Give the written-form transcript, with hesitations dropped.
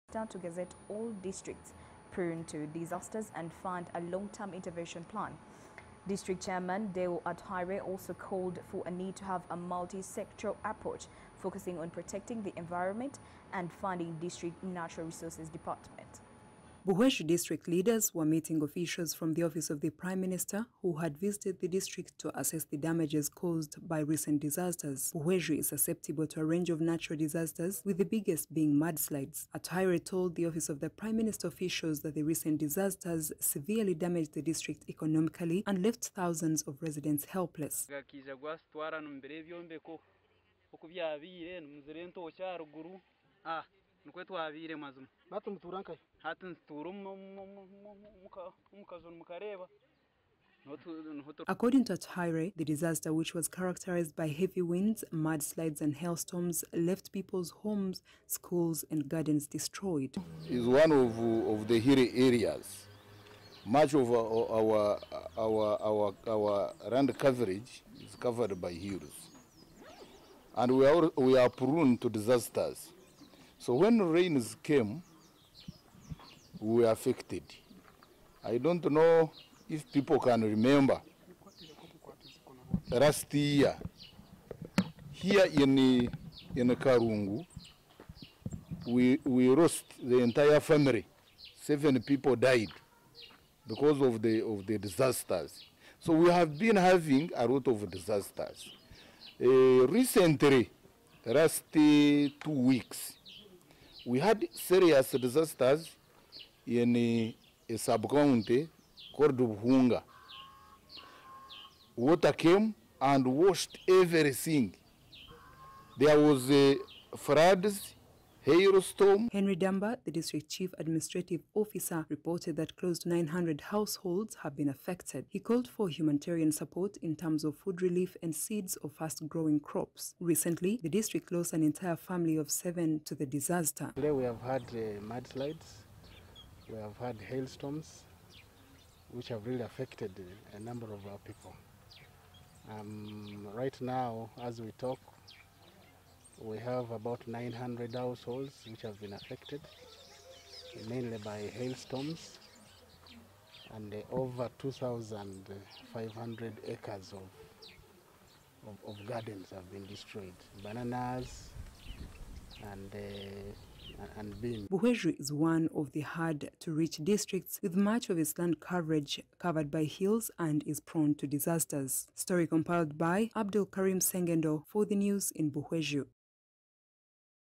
to gazette all districts prone to disasters and fund a long-term intervention plan. District Chairman Deo Athaire also called for a need to have a multi-sectoral approach focusing on protecting the environment and funding District Natural Resources Department. Buhwezhi district leaders were meeting officials from the office of the Prime Minister who had visited the district to assess the damages caused by recent disasters. Buhwezhi is susceptible to a range of natural disasters, with the biggest being mudslides. Athaire told the office of the Prime Minister officials that the recent disasters severely damaged the district economically and left thousands of residents helpless. According to Athaire, the disaster, which was characterized by heavy winds, mudslides and hailstorms, left people's homes, schools and gardens destroyed. It's one of the hilly areas. Much of our land coverage is covered by hills. And we are prone to disasters. So when rains came, we were affected. I don't know if people can remember. Last year, here in Karungu, we lost the entire family. 7 people died because of the disasters. So we have been having a lot of disasters. Recently, last 2 weeks, we had serious disasters in a sub-county called Buhunga. Water came and washed everything. There was floods, hailstorm. Henry Damba, the district chief administrative officer, reported that close to 900 households have been affected. He called for humanitarian support in terms of food relief and seeds of fast-growing crops. Recently, the district lost an entire family of 7 to the disaster. Today we have had mudslides, we have had hailstorms, which have really affected a number of our people. Right now, as we talk, we have about 900 households which have been affected, mainly by hailstorms, and over 2,500 acres of gardens have been destroyed. Bananas and beans. Buhwezhi is one of the hard-to-reach districts, with much of its land coverage covered by hills, and is prone to disasters. Story compiled by Abdul Karim Sengendo for the news in Buhwezhi.